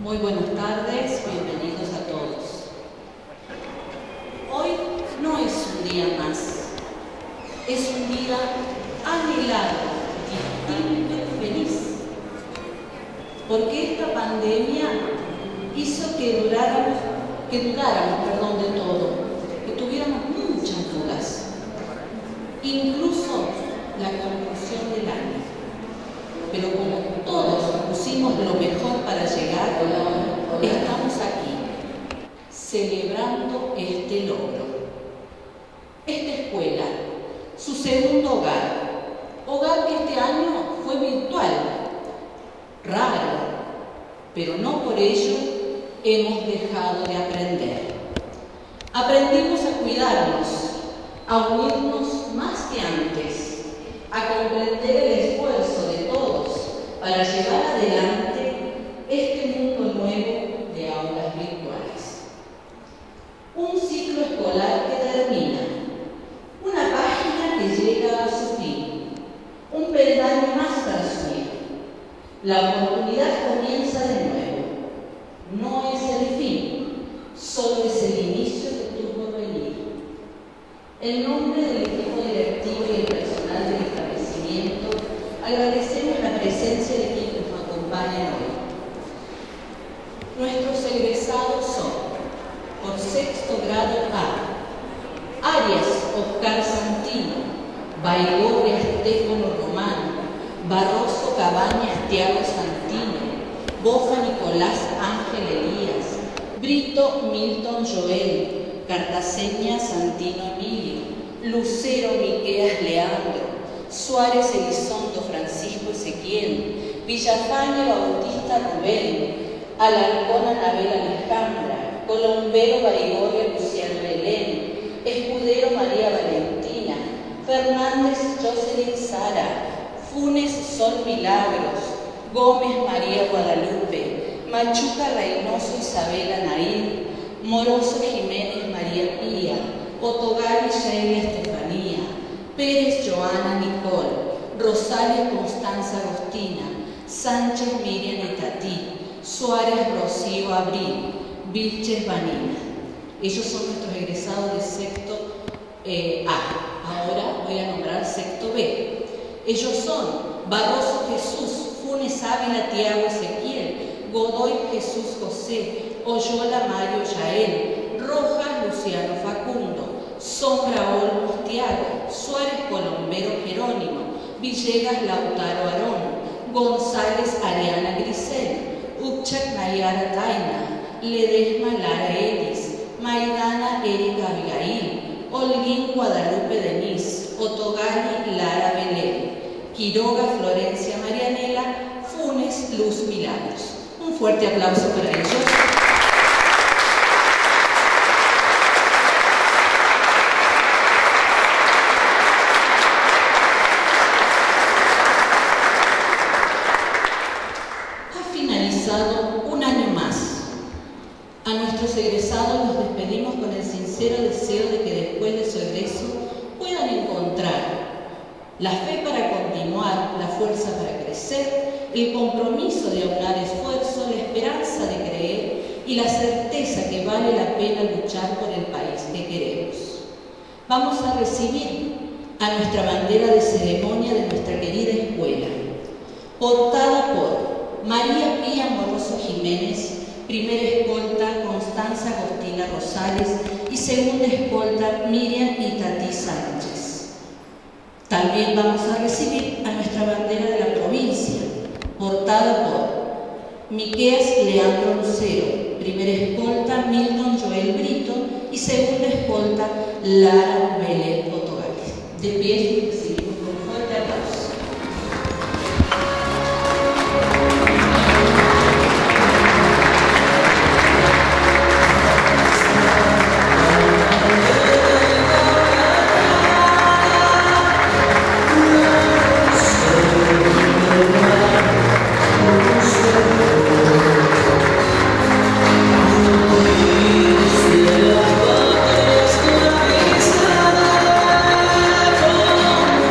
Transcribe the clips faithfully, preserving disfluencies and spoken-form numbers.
Muy buenas tardes, bienvenidos a todos. Hoy no es un día más, es un día anhelado, distinto y feliz, porque esta pandemia hizo que duráramos, que dudáramos, perdón, de todo, que tuviéramos muchas dudas, incluso la conclusión del año. Pero como todos pusimos lo mejor para llegar, estamos aquí, celebrando este logro. Esta escuela, su segundo hogar, hogar que este año fue virtual, raro, pero no por ello hemos dejado de aprender. Aprendimos a cuidarnos, a unirnos más que antes, a comprender el esfuerzo de todos para llevar adelante este mundo nuevo de aulas virtuales. Un ciclo escolar que termina, una página que llega a su fin, un peldaño más para subir. La oportunidad comienza de nuevo. No es el fin, solo es el inicio de tu porvenir. En nombre del equipo directivo y el personal del establecimiento, agradecemos la presencia de quienes nos acompañan hoy. Nuestros egresados son, por sexto grado A, Arias Oscar Santino, Baigorria Estefano Romano, Barroso Cabañas Tiago Santino, Bofa Nicolás Ángel Elías, Brito Milton Joel, Cartaseña Santino Emilio, Lucero Miqueas Leandro, Suárez Elizondo Francisco Ezequiel, Villafañe Bautista Rubén, Alarcón Anabel Alejandra, Colombero Baigorria Luciano Belén, Escudero María Valentina, Fernández Jocelyn Sara, Funes Sol Milagros, Gómez María Guadalupe, Machuca Reynoso Isabela Nair, Moroso Jiménez María Pía, Otogari Sheila Estefanía, Pérez Joana Nicole, Rosales Constanza Agostina, Sánchez Miriam Itatí, Suárez Rocío Abril, Vilches Vanina. Ellos son nuestros egresados de sexto eh, A. Ahora voy a nombrar sexto B. Ellos son Barroso Jesús, Funes Ávila Tiago Ezequiel, Godoy Jesús José, Oyola Mario Yael, Rojas Luciano Facundo, Sombra Olmos Tiago, Suárez Colombero Jerónimo, Villegas Lautaro Arón, González Ariana Grisel, Upchak Nayara Taina, Ledesma Lara Elis, Maidana Erika Abigail, Holguín Guadalupe Denise, Otogani Lara Belén, Quiroga Florencia Marianela, Funes Luz Milagros. Un fuerte aplauso para ellos. Ha finalizado un año más. A nuestros egresados los despedimos con el sincero deseo de que después de su egreso puedan encontrar la fe para continuar, la fuerza para crecer, el compromiso de aunar esfuerzo, la esperanza de creer y la certeza que vale la pena luchar por el país que queremos. Vamos a recibir a nuestra bandera de ceremonia de nuestra querida escuela, portada por María Pía Moroso Jiménez, primera escolta Constanza Agostina Rosales y segunda escolta Miriam Itatí Sánchez. También vamos a recibir a nuestra bandera de la provincia, portada por Miqueas Leandro Lucero, primera escolta Milton Joel Brito y segunda escolta Lara Belén Otogari. De pie y recibimos con un fuerte aplauso. Thank you.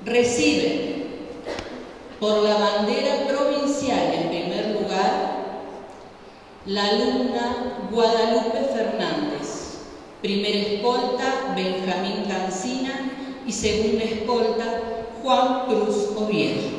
Recibe por la bandera provincial en primer lugar la alumna Guadalupe Fernández, primera escolta Benjamín Cancina y segunda escolta Juan Cruz Oviedo.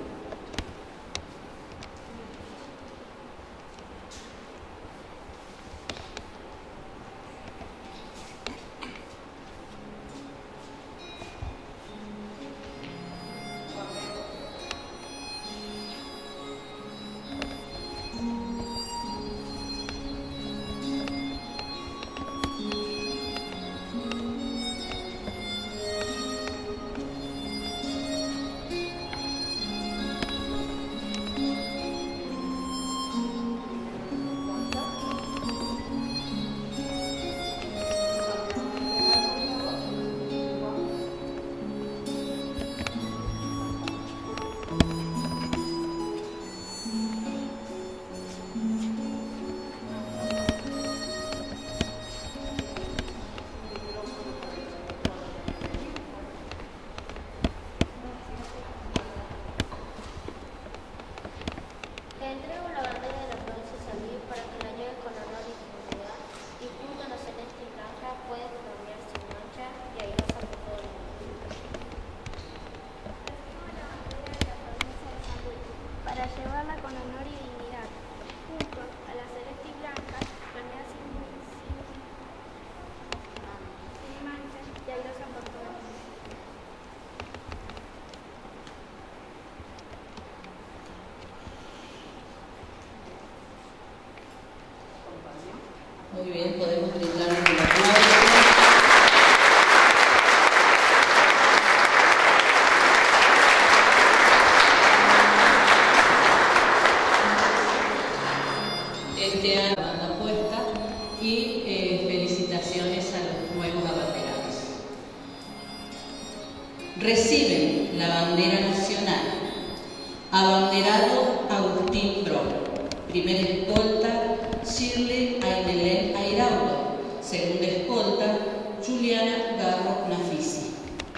Muy bien, podemos brindar un aplauso. Este año banda puesta y eh, felicitaciones a los nuevos abanderados. Reciben la bandera nacional abanderado Agustín Pro, primera escolta Shirley Ainelén Airaudo, segunda escolta Juliana Garro Nafisi.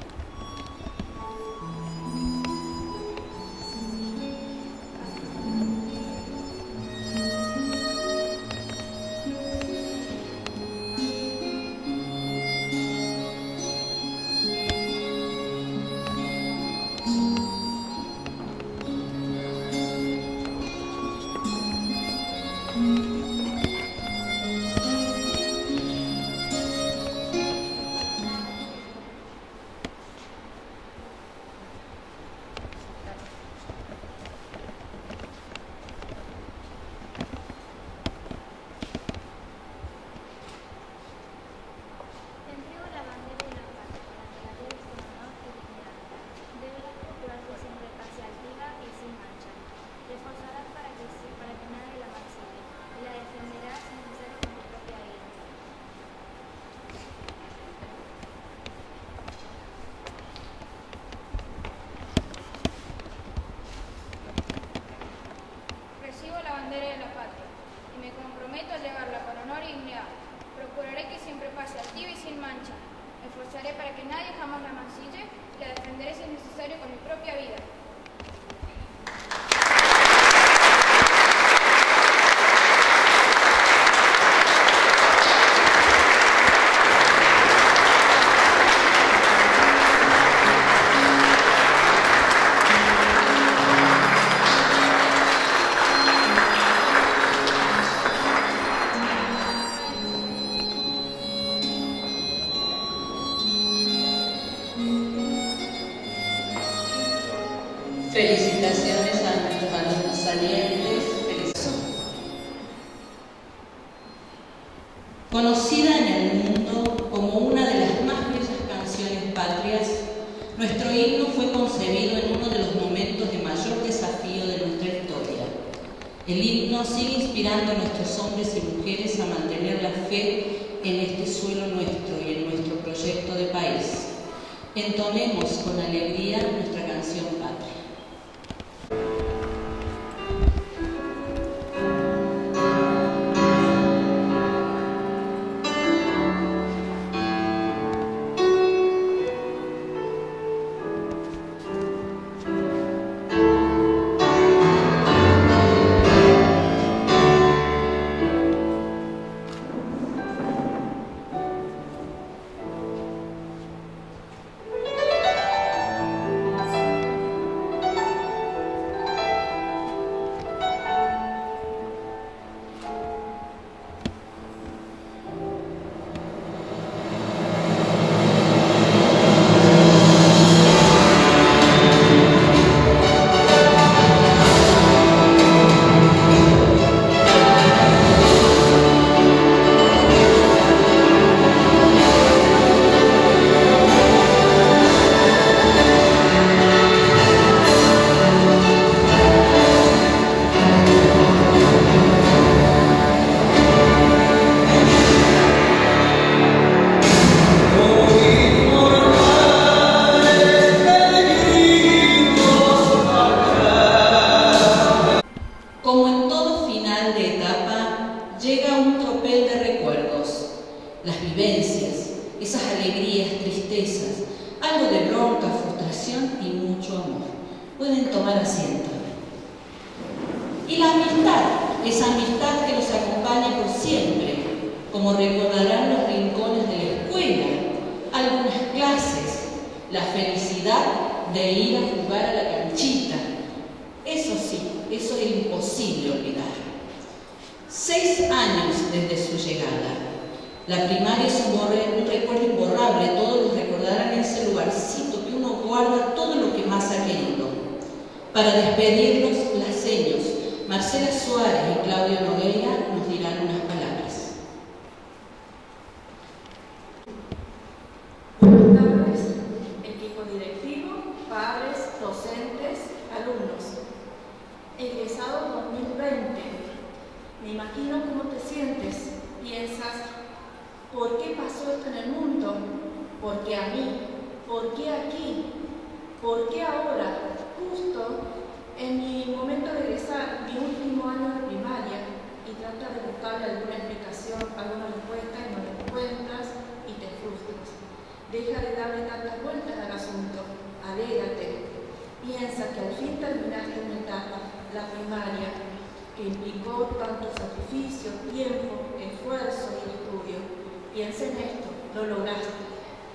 Felicitaciones a nuestros alumnos salientes. Conocida en el mundo como una de las más bellas canciones patrias, nuestro himno fue concebido en uno de los momentos de mayor desafío de nuestra historia. El himno sigue inspirando a nuestros hombres y mujeres a mantener la fe en este suelo nuestro y en nuestro proyecto de país. Entonemos con alegría nuestra canción patria. mucho amor. Pueden tomar asiento. Y la amistad, esa amistad que los acompaña por siempre, como recordarán los rincones de la escuela, algunas clases, la felicidad de ir a jugar a la canchita. Eso sí, eso es imposible olvidar. Seis años desde su llegada. La primaria es un, borre, un recuerdo imborrable, todos recordarán ese lugarcito que uno guarda todo lo que más ha querido. Para despedirnos, las señas, Marcela Suárez y Claudio Nogueira nos dirán unas palabras. Buenas tardes, equipo directivo, padres, docentes, alumnos. Egresado dos mil veinte. Me imagino cómo te sientes. Piensas, ¿por qué pasó esto en el mundo? ¿Por qué a mí? ¿Por qué aquí? ¿Por qué ahora? Justo en mi momento de egresar, mi último año de primaria, y tratas de buscarle alguna explicación, alguna respuesta, y no la encuentras y te frustras. Deja de darle tantas vueltas al asunto, alégrate. Piensa que al fin terminaste una etapa, la primaria, que implicó tanto sacrificio, tiempo, esfuerzo y estudio. Piensa en esto, lo lograste.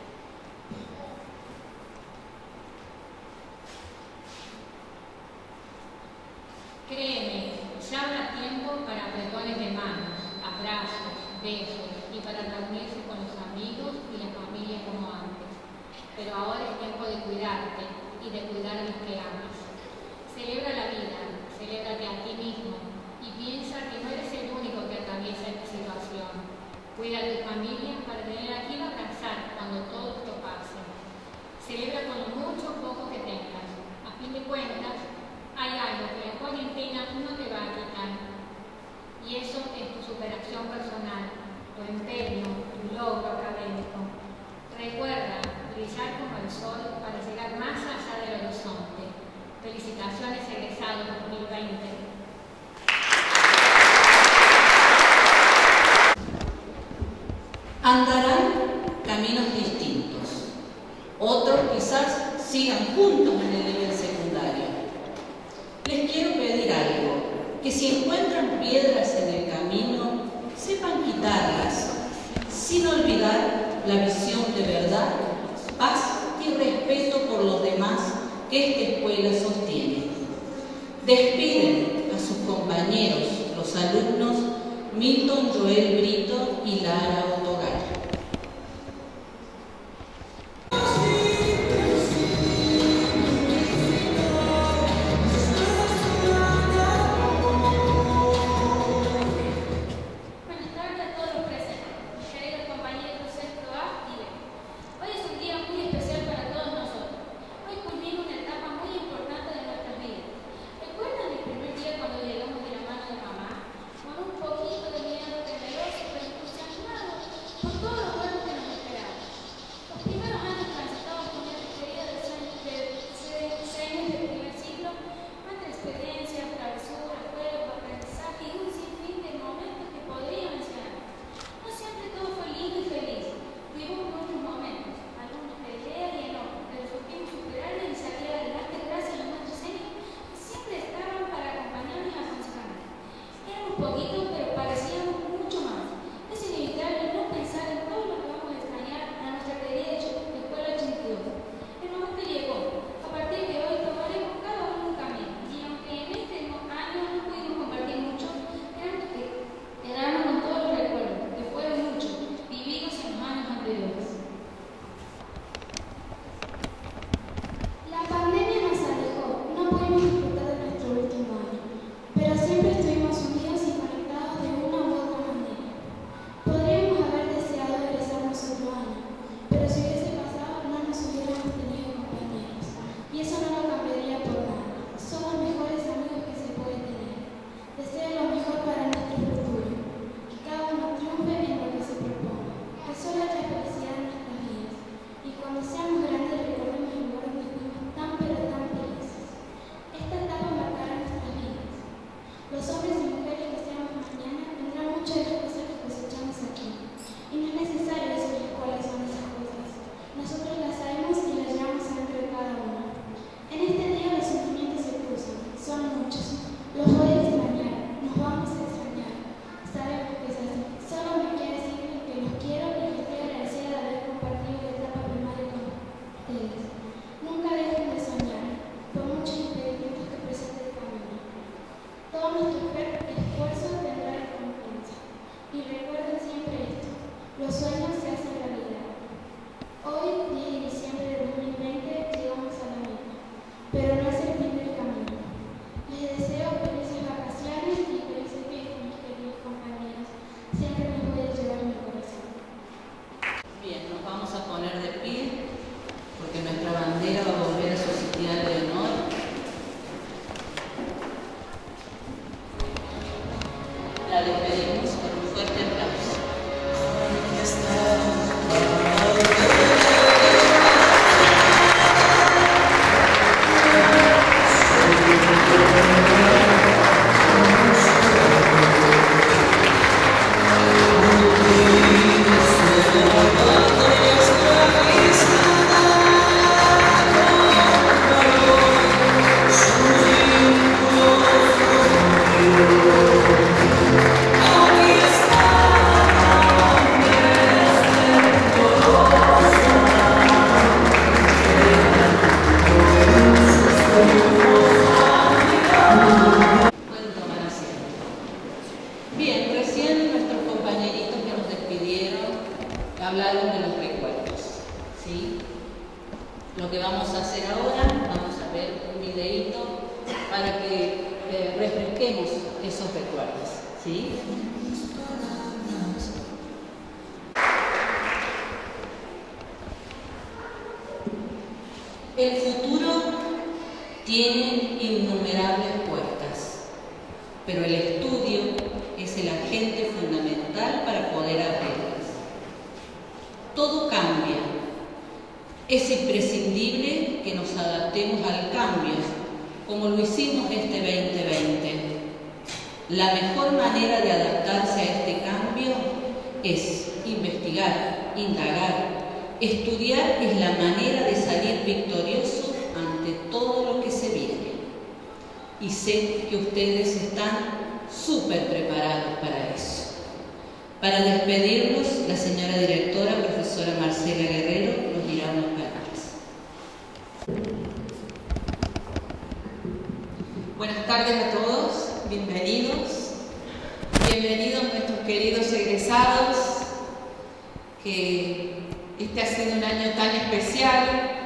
Créeme, ya habrá tiempo para apretones de manos, abrazos, besos y para reunirse con los amigos y la familia como antes. Pero ahora es tiempo de cuidarte y de cuidar a los que amas. Celebra la vida, celébrate a ti mismo y piensa que no eres el único que atraviesa esta situación. Cuida a tu familia para tener a quien abrazar cuando todo esto pase. Celebra con lo mucho o poco que tengas. A fin de cuentas, hay algo que la cuarentena no te va a quitar. Y eso es tu superación personal, tu empeño, tu logro académico. Recuerda brillar como el sol para llegar más allá del horizonte. Felicitaciones egresados dos mil veinte. Andarán caminos distintos. Otros quizás sigan juntos en el nivel secundario. Les quiero pedir algo, que si encuentran piedras en el camino, sepan quitarlas, sin olvidar la visión de verdad, paz y respeto por los demás que esta escuela sostiene. Despiden a sus compañeros, los alumnos Milton Joel Brito y Lara Otogar. Por todo Pueden tomar asiento. Bien, recién nuestros compañeritos que nos despidieron hablaron de los recuerdos, ¿sí? Lo que vamos a hacer ahora, vamos a ver un videíto para que eh, refresquemos esos recuerdos, ¿sí? El futuro tiene innumerables puertas, pero el estudio es el agente fundamental para poder abrirlas. Todo cambia. Es imprescindible que nos adaptemos al cambio, como lo hicimos este veinte veinte. La mejor manera de adaptarse a este cambio es investigar, indagar. Estudiar es la manera de salir victorioso ante todo lo que se viene. Y sé que ustedes están súper preparados para eso. Para despedirnos, la señora directora, profesora Marcela Guerrero, nos dirá unas palabras. Buenas tardes a todos, bienvenidos. Bienvenidos nuestros queridos egresados, que este ha sido un año tan especial,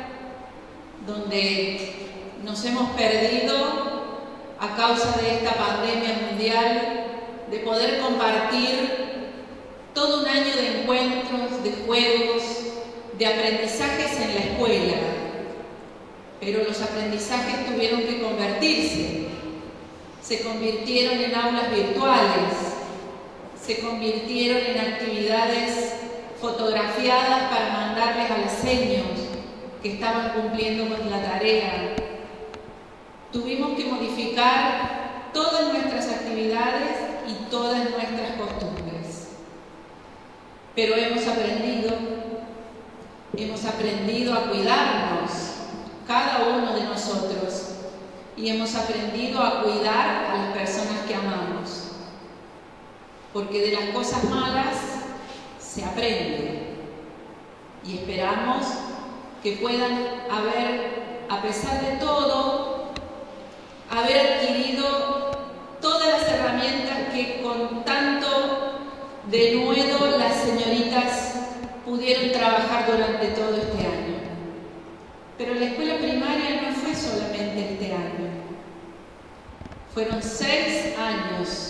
donde nos hemos perdido a causa de esta pandemia mundial, de poder compartir todo un año de encuentros, de juegos, de aprendizajes en la escuela. Pero los aprendizajes tuvieron que convertirse, se convirtieron en aulas virtuales, se convirtieron en actividades fotografiadas para mandarles a los seños que estaban cumpliendo con la tarea. Tuvimos que modificar todas nuestras actividades y todas nuestras costumbres. Pero hemos aprendido, hemos aprendido a cuidarnos, cada uno de nosotros, y hemos aprendido a cuidar a las personas que amamos. Porque de las cosas malas se aprende, y esperamos que puedan haber, a pesar de todo, haber adquirido todas las herramientas que con tanto denuedo las señoritas pudieron trabajar durante todo este año. Pero la escuela primaria no fue solamente este año, fueron seis años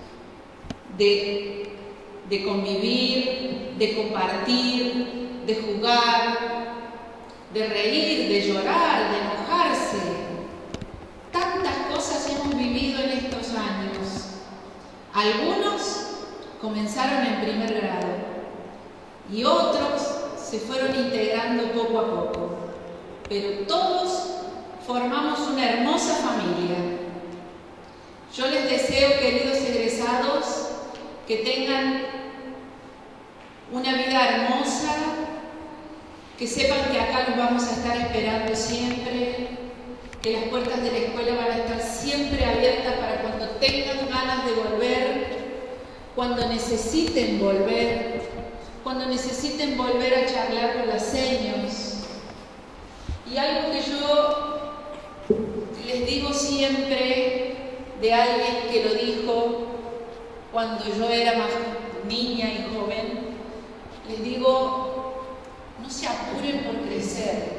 de de convivir, de compartir, de jugar, de reír, de llorar, de enojarse. Tantas cosas hemos vivido en estos años. Algunos comenzaron en primer grado y otros se fueron integrando poco a poco, pero todos formamos una hermosa familia. Yo les deseo, queridos egresados, que tengan una vida hermosa, que sepan que acá los vamos a estar esperando siempre, que las puertas de la escuela van a estar siempre abiertas para cuando tengan ganas de volver, cuando necesiten volver, cuando necesiten volver a charlar con las seños. Y algo que yo les digo siempre de alguien que lo dijo cuando yo era más niña y joven, les digo, no se apuren por crecer.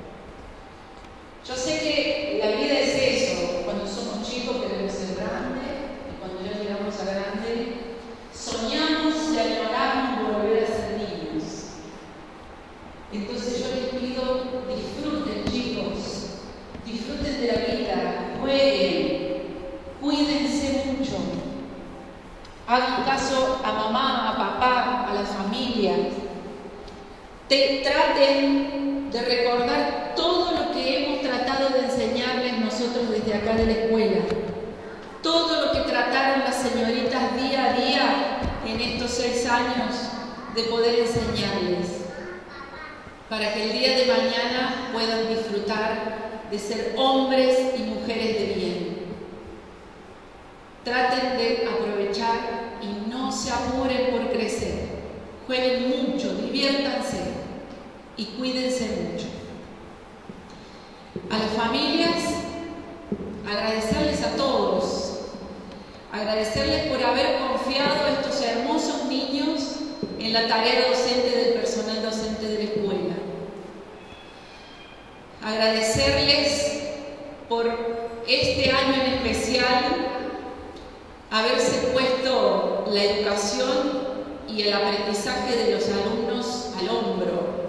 Yo sé que la vida es eso, cuando somos chicos queremos ser grandes, y cuando ya llegamos a grande, soñamos y añoramos volver a ser niños. Entonces yo les pido, disfruten, chicos, disfruten de la vida, jueguen, cuídense mucho. Hagan caso a mamá, a papá, a la familia. Te, traten de recordar todo lo que hemos tratado de enseñarles nosotros desde acá de la escuela. Todo lo que trataron las señoritas día a día en estos seis años de poder enseñarles. Para que el día de mañana puedan disfrutar de ser hombres y mujeres de bien. Traten de aprovechar y no se apuren por crecer. Jueguen mucho, diviértanse y cuídense mucho. A las familias agradecerles a todos, agradecerles por haber confiado a estos hermosos niños en la tarea docente del personal docente de la escuela. Agradecerles por este año en especial haberse puesto la educación y el aprendizaje de los alumnos al hombro,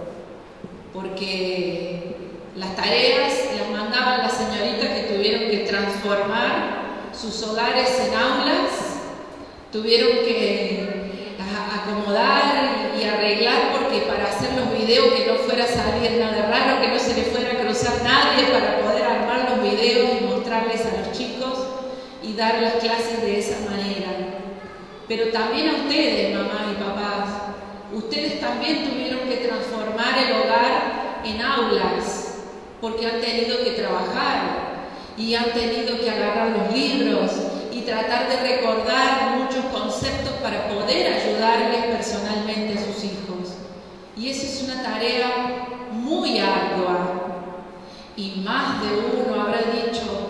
porque las tareas las mandaban las señoritas que tuvieron que transformar sus hogares en aulas, tuvieron que acomodar y arreglar, porque para hacer los videos que no fuera a salir nada raro, que no se le fuera a cruzar nadie, para poder armar los videos y mostrarles a los chicos y dar las clases de esa manera. Pero también a ustedes, mamás y papás, ustedes también tuvieron que transformar el hogar en aulas, porque han tenido que trabajar y han tenido que agarrar los libros y tratar de recordar muchos conceptos para poder ayudarles personalmente a sus hijos. Y esa es una tarea muy ardua. Y más de uno habrá dicho: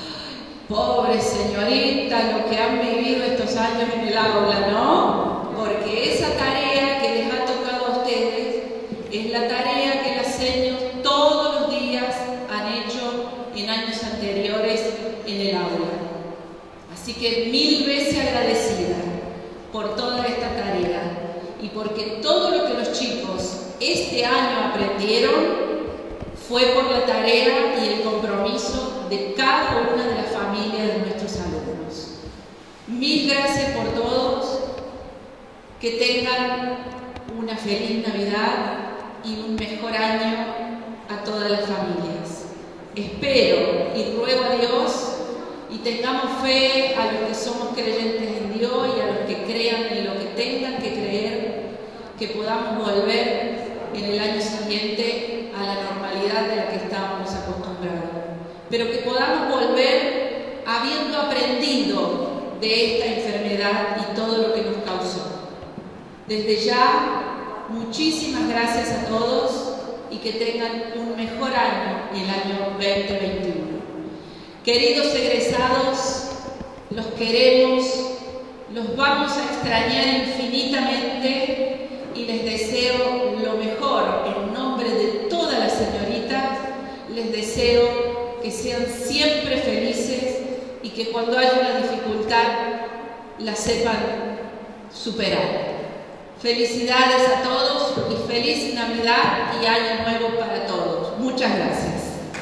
pobre señorita, lo que han vivido estos años en el aula, ¿no? Porque esa tarea que les ha tocado a ustedes es la tarea que las señas todos los días han hecho en años anteriores en el aula. Así que mil veces agradecida por toda esta tarea y porque todo lo que los chicos este año aprendieron fue por la tarea y el compromiso de cada una de las familias de nuestros alumnos. Mil gracias por todos, que tengan una feliz Navidad y un mejor año a todas las familias. Espero y ruego a Dios y tengamos fe a los que somos creyentes en Dios y a los que crean en lo que tengan que creer, que podamos volver en el año siguiente a la normalidad de la que estábamos acostumbrados, pero que podamos volver habiendo aprendido de esta enfermedad y todo lo que nos causó. Desde ya, muchísimas gracias a todos y que tengan un mejor año el año veinte veintiuno. Queridos egresados, los queremos, los vamos a extrañar infinitamente y les deseo lo mejor en nombre de todas las señoritas. Les deseo que sean siempre felices y que cuando haya una dificultad la sepan superar. Felicidades a todos y feliz Navidad y Año Nuevo para todos. Muchas gracias.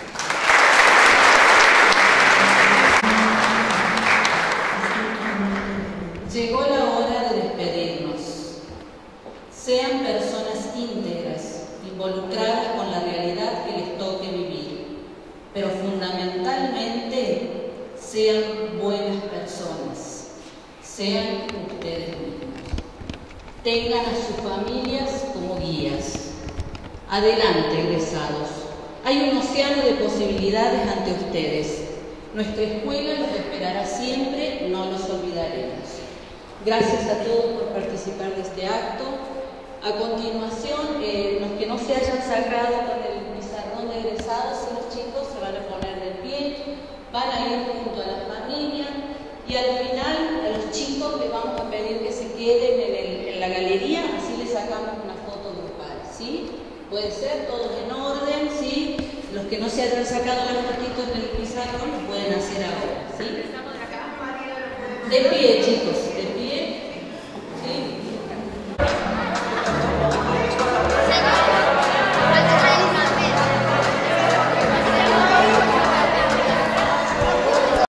Llegó la hora de despedirnos. Sean personas íntegras, involucradas con la realidad que les toque vivir, pero fundamentalmente sean buenas personas, sean ustedes mismos. Tengan a sus familias como guías. Adelante, egresados. Hay un océano de posibilidades ante ustedes. Nuestra escuela los esperará siempre, no los olvidaremos. Gracias a todos por participar de este acto. A continuación, eh, los que no se hayan sacado con el pizarrón de egresados, y los chicos se van a poner de pie, van a ir junto a la familia y al final a los chicos les vamos a pedir que se queden en, el, en la galería, así les sacamos una foto grupal, ¿sí? Puede ser todos en orden, ¿sí? Los que no se hayan sacado las fotitos en el pizarrón lo pueden hacer ahora, ¿sí? De pie, chicos.